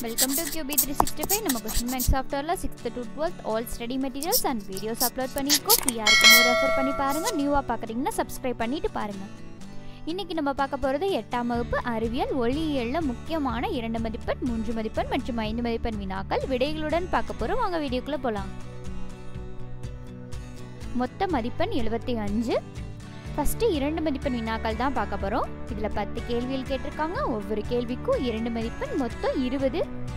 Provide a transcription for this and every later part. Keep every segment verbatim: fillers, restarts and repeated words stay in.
Welcome to Q B three sixty-five. நம்ம question bank softwareல sixth to twelfth all study materials and videos upload பண்ணிருக்கோம். ஃப்ரீயா இருக்கும்போது refer பண்ணி பாருங்க. நியூவா பார்க்கறீங்கன்னா subscribe பண்ணிட்டு பாருங்க. இன்னைக்கு நம்ம பார்க்க போறது எட்டாம் வகுப்பு அறிவியல் ஒளியியல்ல முக்கியமான இரண்டு மதிப்பெண், மூன்று மதிப்பெண் மற்றும் ஐந்து மதிப்பெண் வினாக்கள் விடைகளுடன் பார்க்க போறோம். வாங்க வீடியோக்குள்ள போலாம். மொத்த மதிப்பெண் எழுபத்தி ஐந்து. ஃபர்ஸ்ட் இரண்டு மதிப்பெண் வினாக்கள் தான் பார்க்க போறோம். இதுல பத்து கேள்விகள் கேட்டிருக்காங்க. ஒவ்வொரு கேள்விக்கும் இரண்டு மதிப்பெண், மொத்தம் இருபது.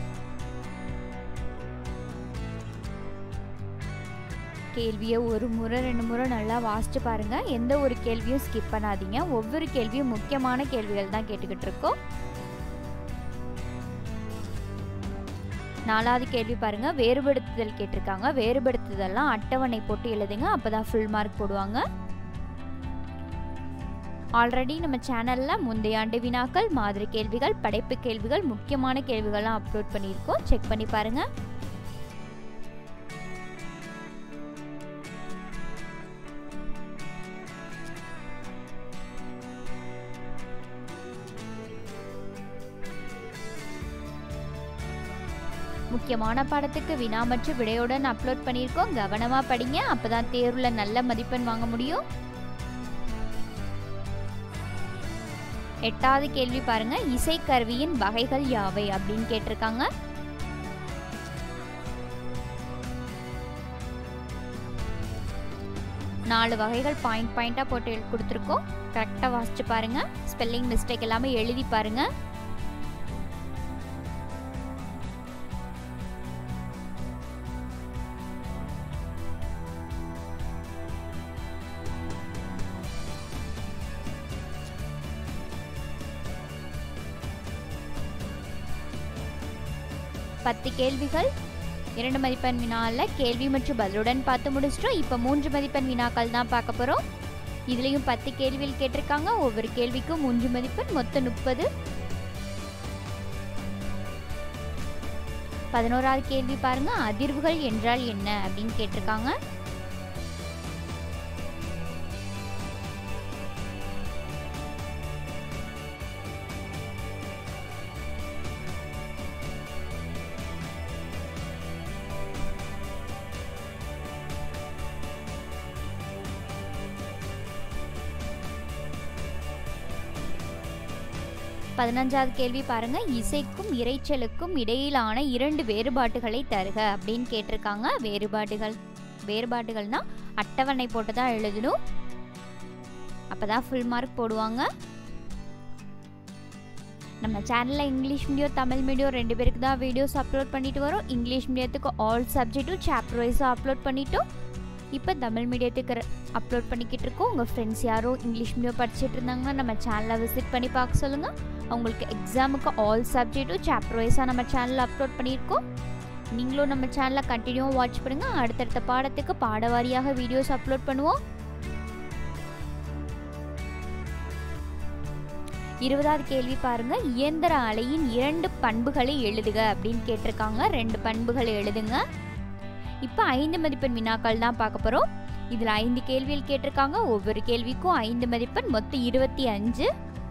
கேள்வியை ஒரு முறை ரெண்டு முறை நல்லா வாசிச்சு பாருங்க. எந்த ஒரு கேள்வியும் ஸ்கிப் பண்ணாதீங்க. ஒவ்வொரு கேள்வியும் முக்கியமான கேள்விகள் தான் கேட்டுக்கிட்டு இருக்கோம். நாலாவது கேள்வி பாருங்க, வேறுபடுத்துதல் கேட்டிருக்காங்க. வேறுபடுத்துதல்லாம் அட்டவணை போட்டு எழுதுங்க, அப்பதான் ஃபுல் மார்க் போடுவாங்க. ஆல்ரெடி நம்ம சேனல்ல முந்தைய ஆண்டு வினாக்கள், மாதிரி கேள்விகள், படைப்பு கேள்விகள், முக்கியமான கேள்விகள்லாம் அப்லோட் பண்ணியிருக்கோம். செக் பண்ணி பாருங்க. முக்கியமான பாடத்துக்கு வினா மற்றும் விடையுடன் அப்லோட் பண்ணியிருக்கோம். கவனமா படிங்க, அப்பதான் தேர்வுல நல்ல மதிப்பெண் வாங்க முடியும். எட்டாவது கேள்வி பாருங்க, இசைக்கருவியின் வகைகள் யாவை அப்படின்னு கேட்டிருக்காங்க. நாலு வகைகள் பாயிண்ட் பாயிண்டா போட்டு கொடுத்துருக்கோம். கரெக்டா வாசிச்சு பாருங்க. ஸ்பெல்லிங் மிஸ்டேக் எல்லாமே எழுதி பாருங்க. பத்து கேள்விகள், இரண்டு மதிப்பெண் வினால கேள்வி மற்றும் பதிலுடன் பார்த்து முடிச்சிட்டோம். இப்போ மூன்று மதிப்பெண் வினாக்கள் தான் பார்க்க போறோம். இதுலயும் பத்து கேள்விகள் கேட்டிருக்காங்க. ஒவ்வொரு கேள்விக்கும் மூன்று மதிப்பெண், மொத்தம் முப்பது. பதினோராவது கேள்வி பாருங்க, அதிர்வுகள் என்றால் என்ன அப்படின்னு கேட்டிருக்காங்க. பதினஞ்சாவது கேள்வி பாருங்க, இசைக்கும் இரைச்சலுக்கும் இடையிலான இரண்டு வேறுபாடுகளை தருக அப்படின்னு கேட்டிருக்காங்க. வேறுபாடுகள் வேறுபாடுகள்னா அட்டவணை போட்டு தான் எழுதணும், அப்பதான் ஃபுல் மார்க் போடுவாங்க. நம்ம சேனல்ல இங்கிலீஷ் மீடியம், தமிழ் மீடியம் ரெண்டு பேருக்கு தான் வீடியோஸ் அப்லோட் பண்ணிட்டு வரோம். இங்கிலீஷ் மீடியத்துக்கு ஆல் சப்ஜெக்டும் சாப்டர் வைஸாக அப்லோட் பண்ணிட்டோம். இப்போ தமிழ் மீடியத்துக்கு அப்லோட் பண்ணிக்கிட்டு இருக்கோம். உங்கள் ஃப்ரெண்ட்ஸ் யாரும் இங்கிலீஷ் மீடியம் படிச்சுட்டு இருந்தாங்கன்னா நம்ம சேனலை விசிட் பண்ணி பார்க்க சொல்லுங்கள். அவங்களுக்கு எக்ஸாமுக்கு ஆல் சப்ஜெக்டும் சாப்டர் வைஸாக நம்ம சேனலில் அப்லோட் பண்ணியிருக்கோம். நீங்களும் நம்ம சேனலை கண்டினியூவாக வாட்ச் பண்ணுங்கள். அடுத்தடுத்த பாடத்துக்கு பாடவாரியாக வீடியோஸ் அப்லோட் பண்ணுவோம். இருபதாவது கேள்வி பாருங்க, இயந்திர அலையின் இரண்டு பண்புகளை எழுதுக அப்படின்னு கேட்டிருக்காங்க. ரெண்டு பண்புகளை எழுதுங்க. இப்போ ஐந்து மதிப்பெண் வினாக்கள் தான் பார்க்க போறோம். இதுல ஐந்து கேள்விகள் கேட்டிருக்காங்க. ஒவ்வொரு கேள்விக்கும் ஐந்து மதிப்பெண், மொத்தம் இருபத்தி அஞ்சு.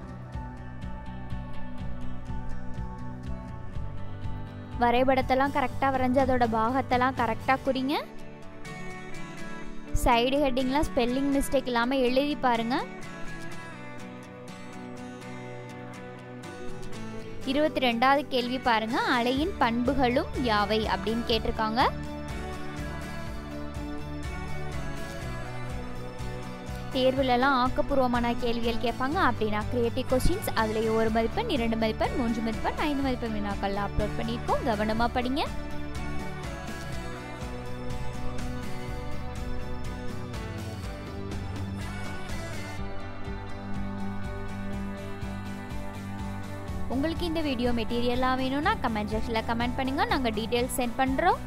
வரைபடத்தெல்லாம் கரெக்டா வரைஞ்சு அதோட பாகத்தெல்லாம் கரெக்டா குறிங்க. சைடு ஹெட்டிங்லாம் ஸ்பெல்லிங் மிஸ்டேக் இல்லாம எழுதி பாருங்க. இருபத்தி ரெண்டாவது கேள்வி பாருங்க, அலையின் பண்புகளும் யாவை அப்படின்னு கேட்டிருக்காங்க. தேர்வுலலாம் ஆக்கப்பூர்வமான கேள்விகள் கேட்பாங்க. அப்படின்னா கிரியேட்டிவ் கொஸ்டின்ஸ், அதுல ஒரு மதிப்பெண், இரண்டு மதிப்பெண், மூன்று மதிப்பெண், ஐந்து மதிப்பெண் வினாக்கள் அப்லோட் பண்ணியிருக்கோம். கவனமா படிங்க. உங்களுக்கு இந்த வீடியோ மெட்டீரியலாக வேணும்னா கமெண்ட் செக்ஷன்ல கமெண்ட் பண்ணுங்க, நாங்க டீடைல்ஸ் சென்ட் பண்றோம்.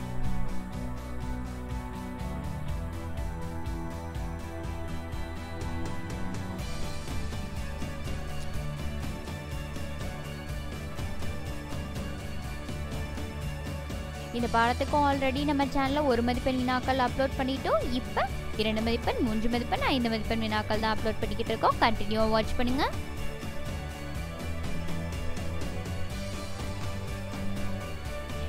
இந்த பாடத்துக்கும் ஆல்ரெடி நம்ம சேனல்ல ஒரு மதிப்பெண் வினாக்கள் அப்லோட் பண்ணிட்டோம். இப்போ இரண்டு மதிப்பெண், மூன்று மதிப்பெண், ஐந்து மதிப்பெண் வினாக்கள் தான் அப்லோட் பண்ணிக்கிட்டு இருக்கோம். கண்டினியூவா வாட்ச் பண்ணுங்க.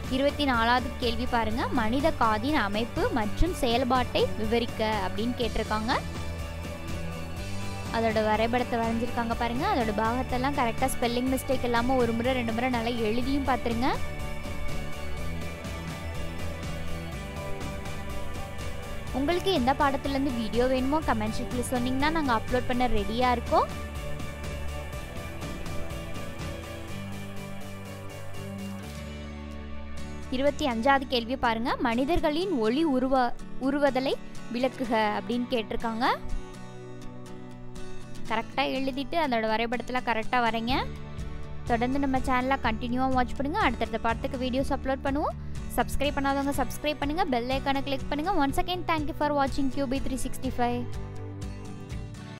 இருபத்தி நாலாவது கேள்வி பாருங்க, மனித காதின் அமைப்பு மற்றும் செயல்பாட்டை விவரிக்க அப்படின்னு கேட்டிருக்காங்க. அதோட வரைபடத்தை வரைஞ்சிருக்காங்க பாருங்க. அதோட பாகத்தெல்லாம் கரெக்டாக ஸ்பெல்லிங் மிஸ்டேக் இல்லாமல் ஒரு முறை ரெண்டு முறை நல்லா எழுதியும் பார்த்துருங்க. உங்களுக்கு எந்த பாடத்துலேருந்து வீடியோ வேணுமோ கமெண்ட் செக்ஷனில் சொன்னீங்கன்னா நாங்கள் அப்லோட் பண்ண ரெடியாக இருக்கோம். இருபத்தி அஞ்சாவது கேள்வி பாருங்க, மனிதர்களின் ஒளி உருவ உருவதலை விளக்குக அப்படின்னு கேட்டிருக்காங்க. கரெக்டாக எழுதிட்டு அதோட வரைபடத்தில் கரெக்டாக வரைங்க. தொடர்ந்து நம்ம சேனலை கண்டினியூவாக வாட்ச் பண்ணுங்கள். அடுத்தடுத்த பாடத்துக்கு வீடியோஸ் அப்லோட் பண்ணுவோம். சப்ஸ்கிரைப் பண்ணாதவங்க சப்ஸ்கிரைப் பண்ணுங்கள், பெல் ஐக்கானை கிளிக் பண்ணுங்கள். ஒன்ஸ் அகேன் தேங்க்யூ ஃபார் வாட்சிங் கியூபி த்ரீ சிக்ஸ்டி ஃபைவ்.